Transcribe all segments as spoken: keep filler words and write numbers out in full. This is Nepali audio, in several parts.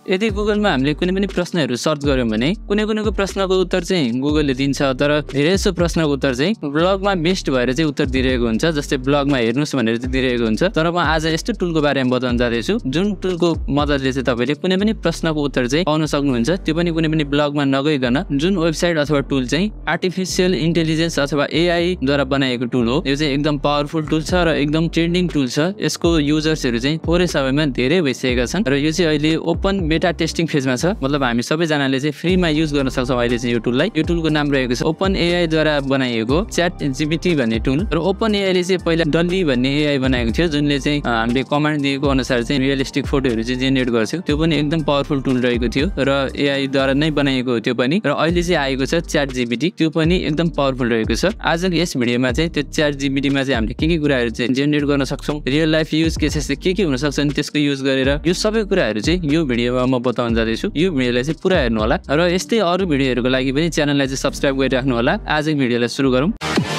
यदि गुगलमा हामीले कुनै पनि प्रश्नहरू सर्च गर्यौं भने कुनै कुनैको प्रश्नको उत्तर चाहिँ गुगलले दिन्छ, तर धेरै जसो प्रश्नको उत्तर चाहिँ ब्लगमा बेस्ट भएर चाहिँ उत्तर दिइरहेको हुन्छ। जस्तै ब्लगमा हेर्नुस् भनेर चाहिँ दिइरहेको हुन्छ। तर म आज यस्तो टुलको बारेमा बताउन जाँदैछु जुन टुलको मद्दतले चाहिँ तपाईले कुनै पनि प्रश्नको उत्तर चाहिँ पाउन सक्नुहुन्छ, त्यो पनि कुनै पनि ब्लगमा नगइकन। जुन वेबसाइट अथवा टुल चाहिँ आर्टिफिशियल इन्टेलिजेन्स अथवा एआई द्वारा बनाएको टुल हो। यो चाहिँ एकदम पावरफुल टुल छ र एकदम ट्रेन्डिङ टुल छ। यसको युजर्सहरू चाहिँ थोरै समयमा धेरै भइसकेका छन् र यो चाहिँ अहिले ओपन बेटा टेस्टिङ फेजमा छ। मतलब हामी सबैजनाले चाहिँ फ्रीमा युज गर्न सक्छौँ अहिले चाहिँ यो टुललाई। यो टुलको नाम रहेको छ ओपन एआई द्वारा बनाइएको च्याट जीपीटी भन्ने टुल। र ओपन एआईले चाहिँ पहिला डल्ली भन्ने एआई बनाएको थियो जुनले चाहिँ हामीले कमान्ड दिएको अनुसार चाहिँ रियलिस्टिक फोटोहरू चाहिँ जेनेरेट गर्थ्यो। त्यो पनि एकदम पावरफुल टुल रहेको थियो र एआई द्वारा नै बनाएको हो त्यो पनि। र अहिले चाहिँ आएको छ च्याट जीपीटी, त्यो पनि एकदम पावरफुल रहेको छ। आजको यस भिडियोमा चाहिँ त्यो च्याट जीपीटीमा चाहिँ हामीले के के कुराहरू चाहिँ जेनेरेट गर्न सक्छौँ, रियल लाइफ युज केसेस चाहिँ के के हुन सक्छन् त्यसको युज गरेर, यो सबै कुराहरू चाहिँ यो भिडियोमा म बताउन जाँदैछु। यो भिडियोलाई चाहिँ पुरा हेर्नु होला र यस्तै अरू भिडियोहरूको लागि पनि च्यानललाई चाहिँ सब्स्क्राइब गरिराख्नु होला। आजको भिडियोलाई सुरु गरौँ।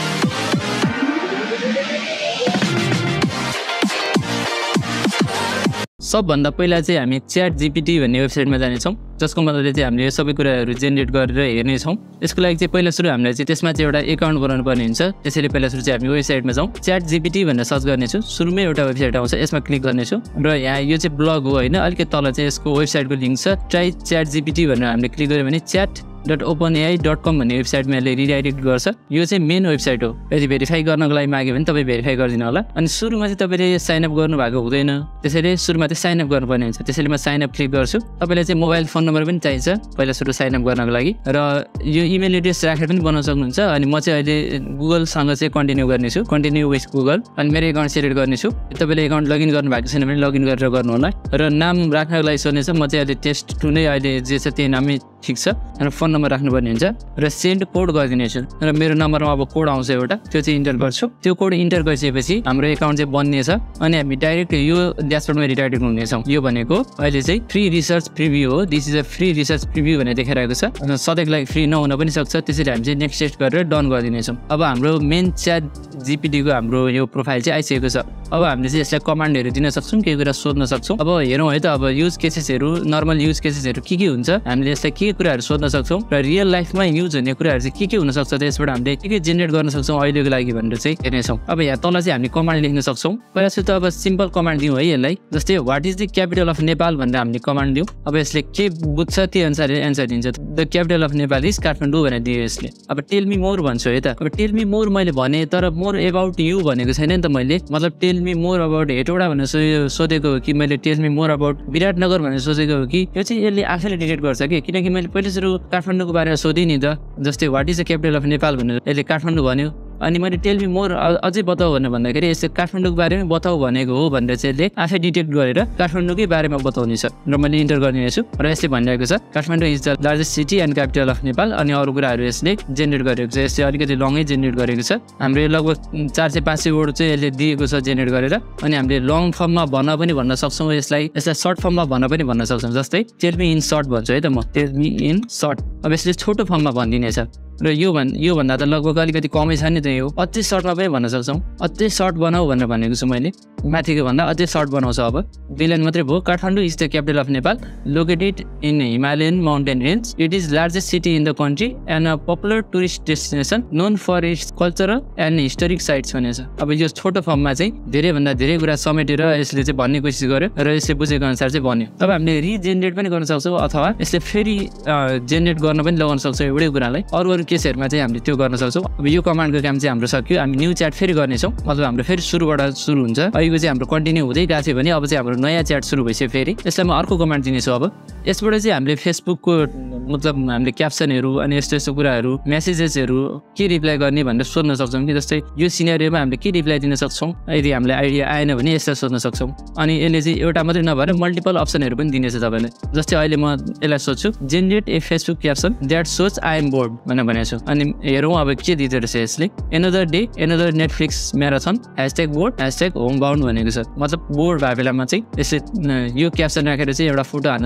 सबभन्दा पहिला चाहिँ हामी च्याट जीपीटी भन्ने वेबसाइटमा जानेछौँ, जसको मद्दतले चाहिँ हामीले यो सबै कुराहरू जेनेरेट गरेर हेर्नेछौँ। यसको लागि चाहिँ पहिला सुरु हामीलाई चाहिँ त्यसमा चाहिँ एउटा एकाउन्ट बनाउनु पर्ने हुन्छ। त्यसैले पहिला सुरु चाहिँ हामी वेबसाइटमा जाउँ, च्याट जीपीटी भनेर सर्च गर्नेछु। सुरुमै एउटा वेबसाइट आउँछ, यसमा क्लिक गर्नेछु र यहाँ यो चाहिँ ब्लग हो होइन, अलिकति तल चाहिँ यसको वेबसाइटको लिङ्क छ ट्राई च्याट जीपीटी भनेर हामीले क्लिक गऱ्यो भने chat dot open AI dot com भन्ने वेबसाइटमा यसले रिडाइरेक्ट गर्छ। यो चाहिँ मेन वेबसाइट हो। यदि भेरिफाई गर्नको लागि माग्यो भने तपाईँ भेरिफाई गरिदिनु होला। अनि सुरुमा चाहिँ तपाईँले साइनअप गर्नुभएको हुँदैन, त्यसैले सुरुमा चाहिँ साइनअप गर्नुपर्ने हुन्छ। त्यसैले म साइनअप क्लिक गर्छु। तपाईँलाई चाहिँ मोबाइल फोन नम्बर पनि चाहिन्छ पहिला सुरु साइनअप गर्नको लागि, र यो इमेल एड्रेस राखेर पनि बनाउन सक्नुहुन्छ। अनि म चाहिँ अहिले गुगलसँग चाहिँ कन्टिन्यू गर्नेछु, कन्टिन्यू विथ गुगल। अनि मेरो एकाउन्ट सेलेक्ट गर्नेछु। तपाईँले एकाउन्ट लगइन गर्नुभएको छैन भने लगइन गरेर गर्नु होला। र नाम राख्नको लागि सोध्नेछ, म चाहिँ अहिले टेस्ट टु नै अहिले जे छ त्यही नामै ठिक छ। र फोन नम्बर राख्नुपर्ने हुन्छ र सेन्ड कोड गरिदिनेछु। र मेरो नम्बरमा अब कोड आउँछ एउटा, त्यो चाहिँ इन्टर गर्छु। त्यो कोड इन्टर गरिसकेपछि हाम्रो एकाउन्ट चाहिँ बन्नेछ अनि हामी डाइरेक्ट यो ड्यासबोर्डमा रिडाइरेक्ट हुनेछौँ। यो भनेको अहिले चाहिँ फ्री रिसर्च प्रिभ्यू हो। This is a free research preview भनेर देखाइरहेको छ। सधैँको लागि फ्री नहुन पनि सक्छ, त्यसैले हामी चाहिँ नेक्स्ट टेस्ट गरेर डन गरिदिनेछौँ। अब हाम्रो मेन च्याट जीपीटीको हाम्रो यो प्रोफाइल चाहिँ आइसकेको छ। अब हामीले चाहिँ यसलाई कमान्डहरू दिन सक्छौँ, केही कुरा सोध्न सक्छौँ। अब हेरौँ है त, अब युज केसेसहरू, नर्मल युज केसेसहरू के के हुन्छ, हामीले यसलाई के कुराहरू सोध्न सक्छौँ र रियल लाइफमा युज हुने कुराहरू चाहिँ के के हुनसक्छ, त्यसबाट हामीले के के जेनेरेट गर्न सक्छौँ अहिलेको लागि भनेर चाहिँ हेर्नेछौँ। अब यहाँ तल चाहिँ हामीले कमान्ड लेख्न सक्छौँ। पहिला सुरु त अब सिम्पल कमान्ड दिउँ है यसलाई। जस्तै what is the capital of Nepal भनेर हामीले कमान्ड दिउँ। अब यसले के बुझ्छ त्यही अनुसार एन्सर दिन्छ। The capital of Nepal is Kathmandu भनेर दियो यसले। अब टेल मी मोर भन्छु है त। अब टेल मी मोर मैले भने, तर मोर एबाउट यु भनेको छैन नि त मैले। मतलब tell me more about Hetauda भनेर सोधेको हो कि मैले tell me more about Biratnagar भनेर सोचेको हो कि, यो चाहिँ यसले आफैले डिटेक्ट गर्छ कि। किनकि मैले पहिला सुरु काठमाडौँको बारेमा सोधेँ नि त। जस्तै what is the capital of Nepal भनेर यसले काठमाडौँ भन्यो। अनि मैले टेल मी मोर अझै बताऊ भनेर भन्दाखेरि यसले काठमाडौँको बारेमा बताऊ भनेको हो भनेर चाहिँ यसले आफै डिटेक्ट गरेर काठमाडौँकै बारेमा बताउनेछ र मैले इन्टर गरिदिनेछु। र यसले भनिरहेको छ Kathmandu is the largest city and capital of Nepal. अनि अरू कुराहरू यसले जेनेरेट गरेको छ। यसले अलिकति लङै जेनेरेट गरेको छ। हाम्रो यो लगभग चार सय पाँच सय वर्ड चाहिँ यसले दिएको छ जेनेरेट गरेर। अनि हामीले लङ फर्ममा भन्न पनि भन्न सक्छौँ, यसलाई यसलाई सर्ट फर्ममा भन्न पनि भन्न सक्छौँ। जस्तै टेल मी इन सर्ट भन्छु है त म, टेल मी इन सर्ट। अब यसले छोटो फर्ममा भनिदिनेछ। र यो भन् यो भन्दा त लगभग अलिकति कमै छ नि त। यो अझै सर्टमा पनि भन्न सक्छौँ। अझै सर्ट बनाऊ भनेर भनेको छु मैले। माथिको भन्दा अझै सर्ट बनाउँछ। अब दुई लाइन मात्रै भयो। Kathmandu is the capital of Nepal, located in Himalayan mountain range, it is largest city in the country and a popular tourist destination known for its cultural and historic sites भनेछ। अब यो छोटो फर्ममा चाहिँ धेरैभन्दा धेरै कुरा समेटेर यसले चाहिँ भन्ने कोसिस गर्यो र यसले बुझेको अनुसार चाहिँ भन्यो। अब हामीले रिजेनेरेट पनि गर्न सक्छौँ अथवा यसले फेरि जेनेरेट गर्न पनि लगाउन सक्छौँ एउटै कुरालाई। अरू अरू केसहरूमा चाहिँ हामीले त्यो गर्न सक्छौँ। अब यो कमान्डको काम चाहिँ हाम्रो सक्यो। हामी न्यू च्याट फेरि गर्नेछौँ। मतलब हाम्रो फेरि सुरुबाट सुरु हुन्छ। अहिलेको चाहिँ हाम्रो कन्टिन्यू हुँदै गएको थियो भने अब चाहिँ हाम्रो नयाँ च्याट सुरु भइसक्यो फेरि। यसलाई म अर्को कमान्ड दिनेछु। अब यसबाट चाहिँ हामीले फेसबुकको मतलब हामीले क्याप्सनहरू अनि यस्तो यस्तो कुराहरू, मेसेजेसहरू के रिप्लाई गर्ने भनेर सोध्न सक्छौँ कि। जस्तै यो सिनेरियोमा हामीले के रिप्लाई दिन सक्छौँ, यदि हामीलाई आइडिया आएन भने यसलाई सोध्न सक्छौँ। अनि यसले चाहिँ एउटा मात्रै नभएर मल्टिपल अप्सनहरू पनि दिनेछ तपाईँलाई। जस्तै अहिले म यसलाई सोध्छु generate a Facebook caption that such I am bored भनेर भनेको छु। अनि हेरौँ अब के दिँदो रहेछ यसले। Another day another Netflix marathon hashtag bored hashtag home bound भनेको छ। मतलब बोर्ड भएको बेलामा चाहिँ यसले यो क्याप्सन राखेर चाहिँ एउटा फोटो हाल्न सकिन्छ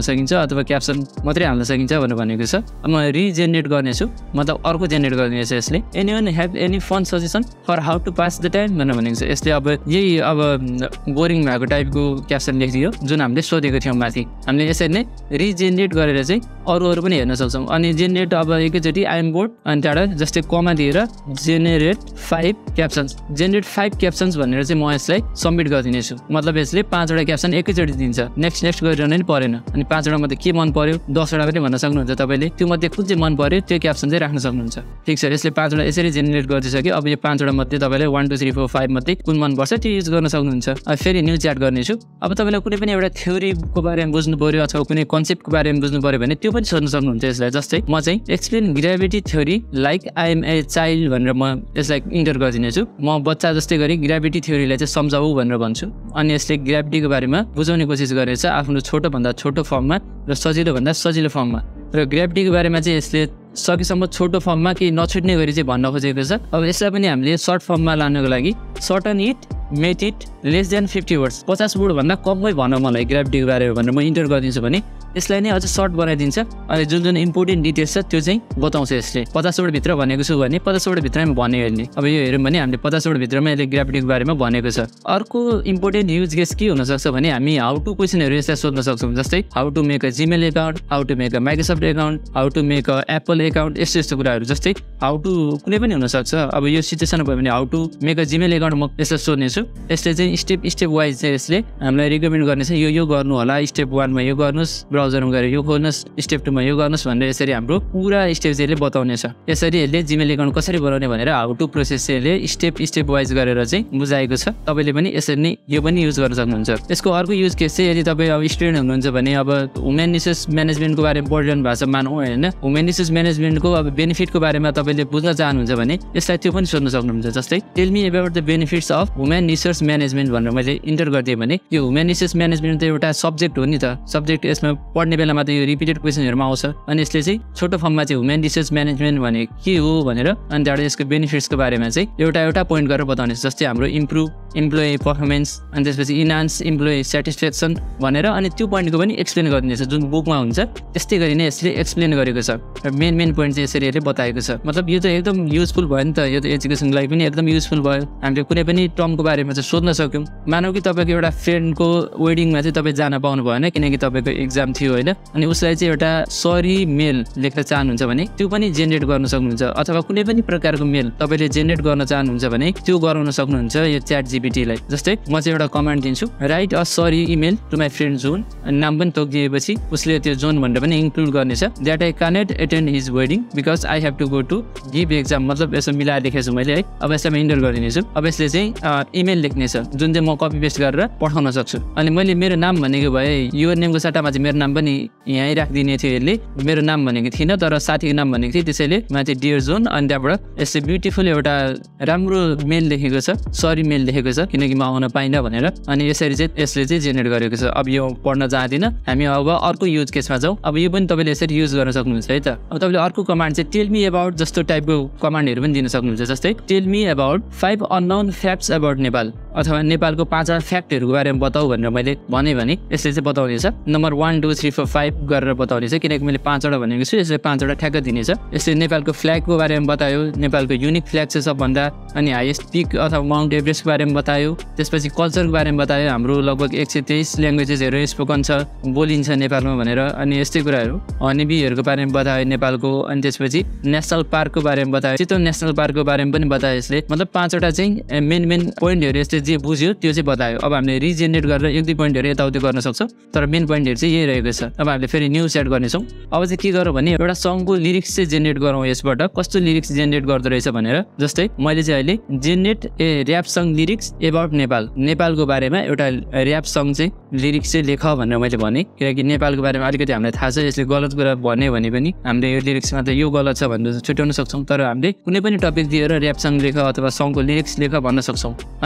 अथवा क्याप्सन मात्रै हाल्न सकिन्छ भनेर भनेको छ। अब म रिजेनेरेट गर्नेछु, मतलब अर्को जेनेरेट गर्नेछ यसले। Anyone have any fun suggestion for how to pass the time भनेर भनेको छ। यसले अब यही अब बोरिङ भएको टाइपको क्याप्सन लेखिदियो जुन हामीले सोधेको थियौँ माथि। हामीले यसरी नै रिजेनेरेट गरेर चाहिँ अरू अरू पनि हेर्न सक्छौँ। अनि जेनेरेट अब एकैचोटि आइएम बोर्ड अनि त्यहाँबाट जस्तै कमा दिएर generate five captions generate five captions भनेर चाहिँ म यसलाई सब्मिट गरिदिनेछु। मतलब यसले पाँचवटा क्याप्सन एकैचोटि दिन्छ, नेक्स्ट नेक्स्ट गरिरहनु नै परेन। अनि पाँचवटा मध्ये के मन पर्यो दसवटा पनि भन्न सक्नुहुन्छ तपाईँले, त्यो मध्ये कुन चाहिँ मन पर्यो त्यो क्याप्सन चाहिँ राख्न सक्नुहुन्छ। ठिक छ, यसले पाँचवटा यसरी जेनेरेट गरिदिइसक्यो। अब यो पाँचवटा मध्ये तपाईँलाई one two three four five मध्ये कुन मनपर्छ त्यो युज गर्न सक्नुहुन्छ। अब फेरि न्यू च्याट गर्नेछु। अब तपाईँलाई कुनै पनि एउटा थ्योरीको बारेमा बुझ्नु पर्यो अथवा कुनै कन्सेप्टको बारेमा बुझ्नु पर्यो भने त्यो पनि सोध्न सक्नुहुन्छ यसलाई। जस्तै म चाहिँ explain gravity theory like I am a child भनेर म यसलाई इन्टर गरिदिनेछु। म बच्चा जस्तै गरी ग्राभिटी थ्योरीलाई चाहिँ सम्झाऊ भनेर भन्छु। अनि यसले ग्राभिटीको बारेमा बुझाउने कोसिस गरेछ आफ्नो छोटोभन्दा छोटो फर्ममा र सजिलोभन्दा सजिलो फर्ममा। र ग्राभिटीको बारेमा चाहिँ यसले सकेसम्म छोटो फर्ममा केही नछुट्ने गरी चाहिँ भन्न खोजेको छ। अब यसलाई पनि हामीले सर्ट फर्ममा लानको लागि shorten it make it less than fifty words पचास वर्डभन्दा कमै भन मलाई ग्राभिटीको बारेमा भनेर म इन्टर गरिदिन्छु भने यसलाई नै अझ सर्ट बनाइदिन्छ। अनि जुन जुन इम्पोर्टेन्ट डिटेल्स छ त्यो चाहिँ बताउँछ यसले। पचास वर्डभित्र भनेको छु भने पचास वर्डभित्रमै भन्यो यसले। अब यो हेऱ्यौँ भने हामीले पचास वर्डभित्रमा यसले ग्राभिटीको बारेमा भनेको छ। अर्को इम्पोर्टेन्ट युज केस के हुनसक्छ भने हामी हाउ टु क्वेसनहरू यसलाई सोध्न सक्छौँ। जस्तै how to make a Gmail account, how to make a Microsoft account, how to make a Apple account, यस्तो यस्तो कुराहरू। जस्तै हाउ टु कुनै पनि हुनसक्छ। अब यो सिचुएसन भयो भने how to make a Gmail account म यसलाई सोध्नेछु। यसले चाहिँ स्टेप स्टेप वाइज चाहिँ यसले हामीलाई रिकमेन्ड गर्नेछ, यो यो गर्नु होला, स्टेप वानमा यो गर्नुहोस्, ब्राउजरमा गएर यो खोल्नुहोस्, स्टेप टूमा यो गर्नुहोस् भनेर यसरी हाम्रो पुरा स्टेप चाहिँ यसले बताउनेछ। यसरी यसले जिमेल एकाउन्ट कसरी बनाउने भनेर हाउ टु प्रोसेस चाहिँ यसले स्टेप स्टेप वाइज गरेर चाहिँ बुझाएको छ। तपाईँले पनि यसरी नै यो पनि युज गर्न सक्नुहुन्छ। यसको अर्को युज केस चाहिँ यदि तपाईँ अब स्टुडेन्ट हुनुहुन्छ भने अब ह्युमन रिसोर्स म्यानेजमेन्टको बारेमा पढिरहनु भएको छ मानौँ होइन, ह्युमन रिसोर्स म्यानेजमेन्टको अब बेनिफिटको बारेमा तपाईँले बुझ्न चाहनुहुन्छ भने यसलाई त्यो पनि सोध्न सक्नुहुन्छ। जस्तै tell me about the benefits of human resource management भनेर मैले इन्टर गरिदिएँ भने यो ह्युमन रिसोर्स म्यानेजमेन्ट त एउटा सब्जेक्ट हो नि त। सब्जेक्ट यसमा पढ्ने बेलामा त यो रिपिटेड क्वेसनहरूमा आउँछ। अनि यसले चाहिँ छोटो फर्ममा चाहिँ ह्युमन रिसोर्स म्यानेजमेन्ट भने के हो भनेर अनि त्यहाँबाट यसको बेनिफिट्सको बारेमा चाहिँ एउटा एउटा पोइन्ट गरेर बताउने छ। जस्तै हाम्रो इम्प्रुभ इम्प्लोइ पर्फर्मेन्स अनि त्यसपछि इन्हान्स इम्प्लोइ सेटिस्फ्याक्सन भनेर अनि त्यो पोइन्टको पनि एक्सप्लेन गरिदिनेछ जुन बुकमा हुन्छ। त्यस्तै गरी नै यसले एक्सप्लेन गरेको छ र मेन मेन पोइन्ट चाहिँ यसरी यसले बताएको छ। मतलब यो त एकदम युजफुल भयो नि त, यो त एजुकेसनको लागि पनि एकदम युजफुल भयो। हामीले कुनै पनि टर्मको बारेमा चाहिँ सोध्न सक्यौँ। मानौ कि तपाईँको एउटा फ्रेन्डको वेडिङमा चाहिँ तपाईँ जान पाउनु भएन किनकि तपाईँको एक्जाम थियो होइन, अनि उसलाई चाहिँ एउटा सरी मेल लेख्न चाहनुहुन्छ भने त्यो पनि जेनेरेट गर्न सक्नुहुन्छ। अथवा कुनै पनि प्रकारको मेल तपाईँले जेनेरेट गर्न चाहनुहुन्छ भने त्यो गराउन सक्नुहुन्छ यो च्याट जिपिटीलाई। जस्तै म चाहिँ एउटा कमान्ड दिन्छु, write a sorry email to my friend John, अनि नाम पनि तोकिदिएपछि उसले त्यो जोन भनेर पनि इन्क्लुड गर्नेछ। That I cannot attend his wedding because I have to go to give exam. मतलब यसो मिलाएर लेखेको छु मैले है। अब यसलाई म इन्टर गरिदिनेछु। अब यसले चाहिँ इमेल लेख्नेछ जुन चाहिँ म कपी पेस्ट गरेर पठाउन सक्छु। अनि मैले मेरो नाम भनेको भए यो नेमको सट्टामा चाहिँ मेरो नाम पनि यहीँ राखिदिने थियो। यसले मेरो नाम भनेको थिइनँ तर साथीको नाम भनेको थिएँ, त्यसैले माथि डियर जोन अनि त्यहाँबाट यसले ब्युटिफुल एउटा राम्रो मेल लेखेको छ, सरी मेल लेखेको छ किनकि म आउन पाइनँ भनेर। अनि यसरी चाहिँ यसले चाहिँ जेनेरेट गरेको छ। अब यो पढ्न जाँदिनँ हामी। अब अर्को युज केसमा जाउँ। अब यो पनि तपाईँले यसरी युज गर्न सक्नुहुन्छ है त। अब तपाईँले अर्को कमान्ड चाहिँ टेल मी अबाउट जस्तो टाइपको कमान्डहरू पनि दिन सक्नुहुन्छ। जस्तै tell me about five unknown facts about Nepal अथवा नेपालको पाँचवटा फ्याक्टहरूको बारेमा बताऊ भनेर मैले भने भने यसले चाहिँ बताउनेछ। Number one two three four five गरेर बताउनेछ किनकि मैले पाँचवटा भनेको छु, यसले पाँचवटा ठ्याक्क दिनेछ। यसले नेपालको फ्ल्यागको बारेमा बतायो, नेपालको युनिक फ्ल्याग छ सबभन्दा, अनि हाइएस्ट पिक अथवा माउन्ट एभरेस्टको बारेमा बतायो। त्यसपछि कल्चरको बारेमा बतायो, हाम्रो लगभग एक सय तेइस ल्याङ्ग्वेजेसहरू स्पोकन छ, बोलिन्छ नेपालमा भनेर। अनि यस्तै कुराहरू हनीबीहरूको बारेमा बतायो नेपालको। अनि त्यसपछि नेसनल पार्कको बारेमा बतायो, चितवन नेसनल पार्कको बारेमा पनि बतायो यसले। मतलब पाँचवटा चाहिँ मेन मेन पोइन्टहरू यसले जे बुझ्यो त्यो चाहिँ बतायो। अब हामीले रिजेनेरेट गरेर एक दुई पोइन्टहरू यताउति गर्न सक्छौँ तर मेन पोइन्टहरू चाहिँ यही रहेको छ। अब हामीले फेरि न्यू सेट गर्नेछौँ। अब चाहिँ के गरौँ भने एउटा सङको लिरिक्स चाहिँ जेनेरेट गरौँ यसबाट। कस्तो लिरिक्स जेनेरेट गर्दो रहेछ भनेर। जस्तै मैले चाहिँ अहिले generate a rap song lyrics about Nepal, नेपालको बारेमा एउटा ऱ्याप सङ चाहिँ लिरिक्स चाहिँ लेख भनेर मैले भने किनकि नेपालको बारेमा अलिकति हामीलाई थाहा छ। यसले गलत कुरा भन्यो भने पनि हामीले यो लिरिक्समा त यो गलत छ भनेर छुट्याउन सक्छौँ। तर हामीले कुनै पनि टपिक दिएर ऱ्याप सङ लेख अथवा सङको लिरिक्स लेख भन्न सक्छौँ। अनि यसले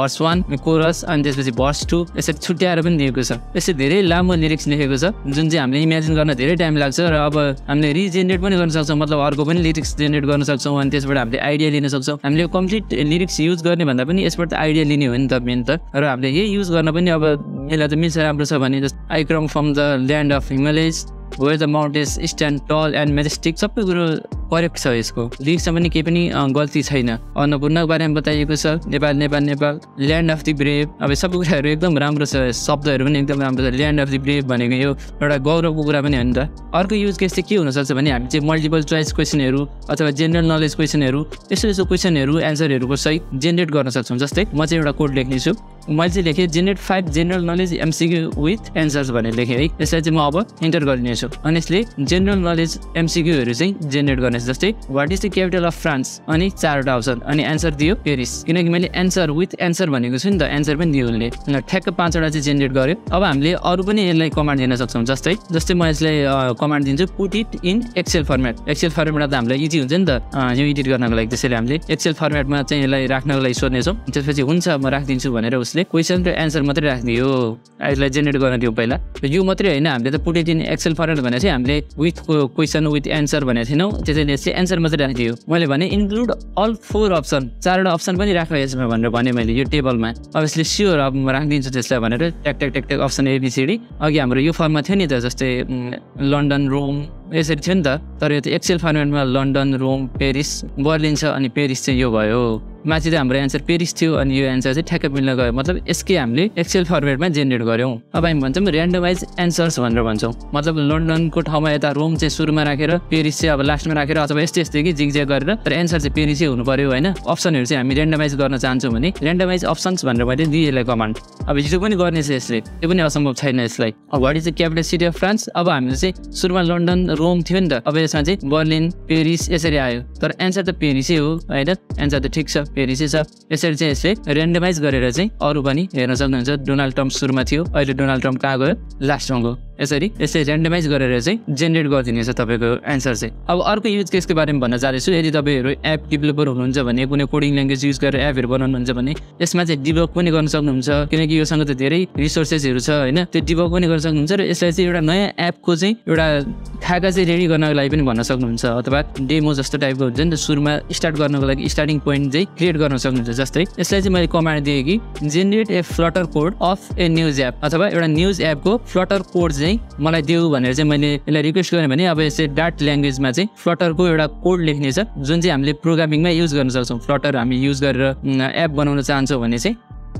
भर्स वान कोरस अनि त्यसपछि भर्स टू यसरी छुट्याएर पनि दिएको छ। यसरी धेरै लामो लिरिक्स लेखेको छ जुन चाहिँ हामीले इमेजिन गर्न धेरै टाइम लाग्छ र अब हामीले रिजेनेरेट पनि गर्न सक्छौँ, मतलब अर्को पनि लिरिक्स जेनेरेट गर्न सक्छौँ अनि त्यसबाट हामीले आइडिया लिन सक्छौँ। हामीले कम्प्लिट लिरिक्स युज गर्ने भन्दा पनि यसबाट त आइडिया लिने हो नि त मेन त। र हामीले यही युज गर्न पनि अब यसलाई त मिल्छ, राम्रो छ भने जस्तो I come from the land of Himalayas where the mountains stand tall and majestic, सबै कुरो करेक्ट छ। यसको लिरिक्समा पनि केही पनि गल्ती छैन। अन्नपूर्णको बारेमा बताइएको छ, Nepal Nepal Nepal, land of the brave, अब सबै कुराहरू एकदम राम्रो छ, शब्दहरू पनि एकदम राम्रो छ। ल्यान्ड अफ दि ब्रेभ भनेको यो एउटा गौरवको कुरा पनि हो नि त। अर्को युज केस चाहिँ के हुनसक्छ भने हामी चाहिँ मल्टिपल चोइस क्वेसनहरू अथवा जेनरल नलेज क्वेसनहरू यस्तो यस्तो क्वेसनहरू एन्सरहरूको सहित जेनेरेट गर्न सक्छौँ। जस्तै म चाहिँ एउटा कोड लेख्नेछु, मैले चाहिँ लेखेँ generate five general knowledge MCQ with answers भनेर लेखेँ है। यसलाई चाहिँ म अब इन्टर गरिनेछु अनि यसले जेनरल नलेज एमसिक्यूहरू चाहिँ जेनेरेट गर्नेछ। जस्तै what is the capital of France अनि चारवटा अप्सन अनि एन्सर दियो पेरिस, किनकि मैले एन्सर विथ एन्सर भनेको छु नि त, एन्सर पनि दियो उसले। ठ्याक्क पाँचवटा चाहिँ जेनेरेट गर्यो। अब हामीले अरू पनि यसलाई कमान्ड दिन सक्छौँ। जस्तै जस्तै म यसलाई कमान्ड दिन्छु put it in Excel format. Excel फर्मेटमा त हामीलाई इजी हुन्छ नि त यो एडिट गर्नको लागि, त्यसैले हामीले एक्सेल फर्मेटमा चाहिँ यसलाई राख्नको लागि सोध्नेछौँ। त्यसपछि हुन्छ म राखिदिन्छु भनेर उसले क्वेसन र एन्सर मात्रै राखिदियो, यसलाई जेनेरेट गर्न दियो पहिला। यो मात्रै होइन, हामीले त put it in Excel format भने चाहिँ हामीले विथ क्वेसन विथ एन्सर भनेको थिएनौँ, त्यसैले यसले एन्सर मात्रै राखिदियो। मैले भने इन्क्लुड अल फोर अप्सन, चारवटा अप्सन पनि राख यसमा भनेर भने मैले यो टेबलमा। अब यसले स्योर अब म राखिदिन्छु त्यसलाई भनेर ट्याक ट्याक ट्याक ट्याक अप्सन एबिसिडी। अघि हाम्रो यो फर्ममा थियो नि त, जस्तै लन्डन रोम यसरी थियो नि त, तर यो त एक्सेल फर्मेटमा लन्डन रोम पेरिस बर्लिन छ अनि पेरिस चाहिँ यो भयो। माथि त हाम्रो एन्सर पेरिस थियो अनि यो एन्सर चाहिँ ठ्याक्क मिल्न गयो, मतलब यसकै हामीले एक्सेल फर्मेटमा जेनेरेट गऱ्यौँ। अब हामी भन्छौँ ऱ्यान्डमाइज एन्सर्स भनेर भन्छौँ, मतलब लन्डनको ठाउँमा यता रोम चाहिँ सुरुमा राखेर पेरिस चाहिँ अब लास्टमा राखेर अथवा यस्तै यस्तै कि जिगज्याग गरेर, तर एन्सर चाहिँ पेरिसै हुनु पर्यो होइन। अप्सनहरू चाहिँ हामी ऱ्यान्डमाइज गर्न चाहन्छौँ भने ऱ्यान्डमाइज अप्सन्स भनेर मैले दिएँ यसलाई कमान्ड। अब हिजो पनि गर्ने छ यसले, त्यो पनि असम्भव छैन यसलाई। अब what is the capital city of France, अब हामीले चाहिँ सुरुमा लन्डन रोम थियो नि त, अब यसमा चाहिँ बर्लिन पेरिस यसरी आयो, तर एन्सर त पेरिसै हो होइन, एन्सर त ठिक छ पेरिसै छ। यसरी चाहिँ यसले ऱ्यान्डमाइज गरेर चाहिँ अरू पनि हेर्न सक्नुहुन्छ। डोनाल्ड ट्रम्प सुरुमा थियो, अहिले डोनाल्ड ट्रम्प कहाँ गयो, लास्टमा गयो। यसरी यसले ऱ्यान्डमाइज गरेर चाहिँ जेनेरेट गरिदिनेछ तपाईँको एन्सर चाहिँ। अब अर्को युज केसको बारेमा भन्न जाँदैछु, यदि तपाईँहरू एप डेभलपर हुनुहुन्छ भने, कुनै कोडिङ ल्याङ्ग्वेज युज गरेर एपहरू बनाउनुहुन्छ भने यसमा चाहिँ डिबग पनि गर्न सक्नुहुन्छ, किनकि योसँग त धेरै रिसोर्सेसहरू छ होइन, त्यो डिबग पनि गर्न सक्नुहुन्छ। र यसलाई चाहिँ एउटा नयाँ एपको चाहिँ एउटा खाका चाहिँ रेडी गर्नको लागि पनि भन्न सक्नुहुन्छ, अथवा डेमो जस्तो टाइपको हुन्छ नि त, सुरुमा स्टार्ट गर्नको लागि स्टार्टिङ पोइन्ट चाहिँ क्रिएट गर्न सक्नुहुन्छ। जस्तै यसलाई चाहिँ मैले कमान्ड दिएँ कि generate a flutter code of a news app, अथवा एउटा न्युज एपको फ्लटर कोड चाहिँ मलाई देऊ भनेर चाहिँ मैले यसलाई रिक्वेस्ट गरेँ भने अब यसले डाट ल्याङ्ग्वेजमा चाहिँ फ्लटरको एउटा कोड लेख्नेछ जुन चाहिँ हामीले प्रोग्रामिङमा युज गर्न सक्छौँ। फ्लटर हामी युज गरेर एप बनाउन चाहन्छौँ भने चाहिँ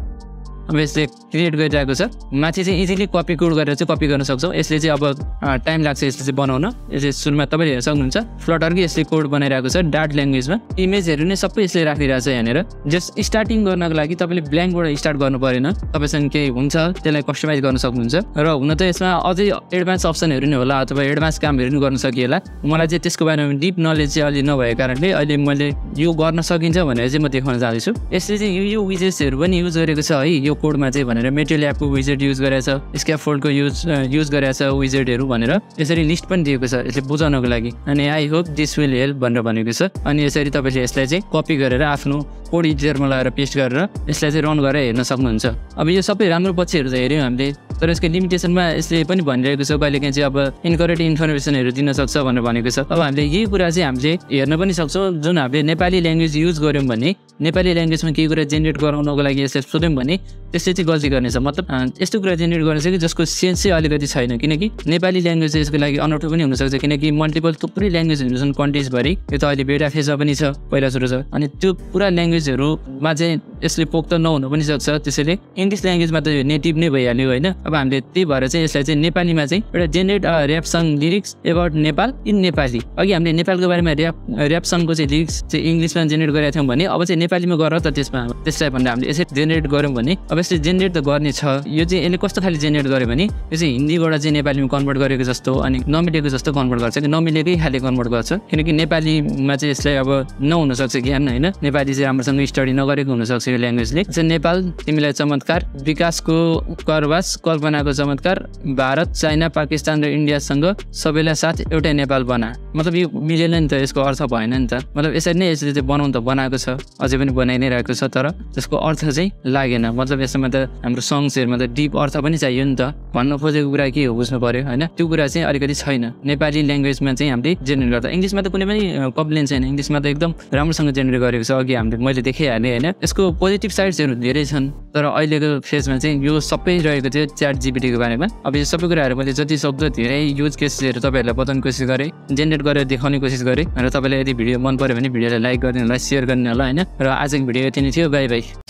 अब यसले क्रिएट गरिरहेको छ, माथि चाहिँ इजिली कपी कोड गरेर चाहिँ कपी गर्न सक्छौँ। यसले चाहिँ अब टाइम लाग्छ यसले चाहिँ बनाउन। यसले सुरुमा तपाईँले हेर्न सक्नुहुन्छ फ्लटरकै यसले कोड बनाइरहेको छ डाट ल्याङ्ग्वेजमा, इमेजहरू नै सबै यसले राखिरहेको छ यहाँनिर। जस्ट स्टार्टिङ गर्नको लागि तपाईँले ब्ल्याङ्कबाट स्टार्ट गर्नु परेन, तपाईँसँग केही हुन्छ त्यसलाई कस्टमाइज गर्न सक्नुहुन्छ। र हुन त यसमा अझै एडभान्स अप्सनहरू नै होला अथवा एडभान्स कामहरू पनि गर्न सकिएला, मलाई चाहिँ त्यसको बारेमा डिप नलेज चाहिँ अलि नभएको कारणले अहिले मैले यो गर्न सकिन्छ भनेर चाहिँ म देखाउन चाहन्छु। यसले चाहिँ यो यो विजेट्सहरू पनि युज गरेको छ है यो कोडमा चाहिँ भनेर, मेटेरियल एपको विजेट युज गरेको छ, स्क्याफोल्डको युज युज गरेको छ विजेटहरू भनेर यसरी लिस्ट पनि दिएको छ यसले बुझाउनको लागि। अनि I hope this will help भनेर भनेको छ। अनि यसरी तपाईँले यसलाई चाहिँ कपी गरेर आफ्नो कोड एडिटरमा लगाएर पेस्ट गरेर यसलाई चाहिँ रन गरेर हेर्न सक्नुहुन्छ। अब यो सबै राम्रो पक्षहरू चाहिँ हेऱ्यौँ हामीले, तर यसको लिमिटेसनमा यसले पनि भनिरहेको छ कहिलेकाहीँ चाहिँ अब इनकरेक्ट इन्फर्मेसनहरू दिन सक्छ भनेर भनेको छ। अब हामीले यही कुरा चाहिँ हामीले हेर्न पनि सक्छौँ, जुन हामीले नेपाली ल्याङ्ग्वेज युज गऱ्यौँ भने, नेपाली ल्याङ्ग्वेजमा केही कुरा जेनेरेट गराउनको लागि यसलाई सोध्यौँ भने त्यसले चाहिँ गल्ती गर्नेछ। मतलब यस्तो कुरा जेनेरेट गर्नेछ कि जसको सेन्स चाहिँ अलिकति छैन, किनकि नेपाली ल्याङ्ग्वेज चाहिँ यसको लागि अनौठो पनि हुनसक्छ, किनकि मल्टिपल थुप्रै ल्याङ्ग्वेजहरू छन् कन्ट्रिजभरि। यो त अहिले बेटा फेजा पनि छ पहिला सुरु छ, अनि त्यो पुरा ल्याङ्ग्वेजहरूमा चाहिँ यसले पोख्त नहुनु पनि सक्छ। त्यसैले इङ्ग्लिस ल्याङ्ग्वेजमा त यो नेटिभ नै भइहाल्यो होइन। अब हामीले त्यही भएर चाहिँ यसलाई चाहिँ नेपालीमा चाहिँ एउटा generate rap song lyrics about Nepal in Nepali. अघि हामीले नेपालको बारेमा ऱ्याप ऱ्याप सङको चाहिँ लिरिक्स चाहिँ इङ्ग्लिसमा जेनेरेट गरेका थियौँ भने अब चाहिँ नेपालीमा गर त त्यसमा त्यसलाई भनेर हामीले यसरी जेनेरेट गऱ्यौँ भने अब यसले जेनेरेट त गर्ने छ, यो चाहिँ यसले कस्तो खाले जेनेरेट गर्यो भने यो चाहिँ हिन्दीबाट चाहिँ नेपालीमा कन्भर्ट गरेको जस्तो अनि नमिलेको जस्तो कन्भर्ट गर्छ कि नमिलेकै खाले कन्भर्ट गर्छ। किनकि नेपालीमा चाहिँ यसलाई अब नहुन सक्छ ज्ञान होइन, नेपाली चाहिँ राम्रोसँग स्टडी नगरेको हुनसक्छ यो ल्याङ्ग्वेजले। चाहिँ नेपाल तिमीलाई चमत्कार, विकासको करवास, कल्पनाको चमत्कार, भारत चाइना पाकिस्तान र इन्डियासँग सबैलाई साथ एउटै नेपाल बना। मतलब यो मिलेन नि त, यसको अर्थ भएन नि त। मतलब यसरी नै यसले चाहिँ बनाउनु त बनाएको छ, अझै पनि बनाइ नै रहेको छ, तर त्यसको अर्थ चाहिँ लागेन। मतलब यसमा त हाम्रो सङ्ग्सहरूमा त डिप अर्थ पनि चाहियो नि त, भन्न खोजेको कुरा के हो बुझ्नु पर्यो होइन, त्यो कुरा चाहिँ अलिकति छैन नेपाली ल्याङ्ग्वेजमा चाहिँ हामीले जेनेरेट गर्दा। इङ्ग्लिसमा त कुनै पनि कम्प्लेन छैन, इङ्ग्लिसमा त एकदम राम्रोसँग जेनेरेट गरेको छ, अघि हामीले मैले देखाइहालेँ होइन। यसको पोजिटिभ साइड्सहरू धेरै छन्, तर अहिलेको फेजमा चाहिँ यो सबै रहेको थियो च्याट जिपिटीको बारेमा। अब यो सबै कुराहरू मैले जति सक्दो धेरै युज केसेसहरू तपाईँहरूलाई बताउने कोसिस गरेँ, जेनेरेट गरेर देखाउने कोसिस गरेँ। र तपाईँलाई यदि भिडियो मन पऱ्यो भने भिडियोलाई लाइक गरिदिनु होला, सेयर गरिदिनु होला होइन। र आजको भिडियो यति नै थियो, बाई बाई।